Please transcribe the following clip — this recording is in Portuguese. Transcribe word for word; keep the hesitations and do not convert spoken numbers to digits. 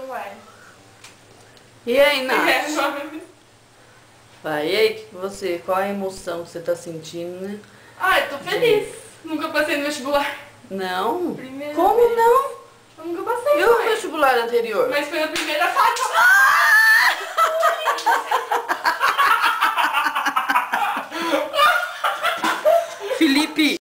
não vai. E aí, Nath? É, não. Vai, e aí, você, qual a emoção que você tá sentindo, né? Ah, eu tô feliz. Nunca passei no vestibular. Não? Primeira Como vez. não? Eu nunca passei, E o mãe. vestibular anterior? Mas foi a primeira fase. Felipe!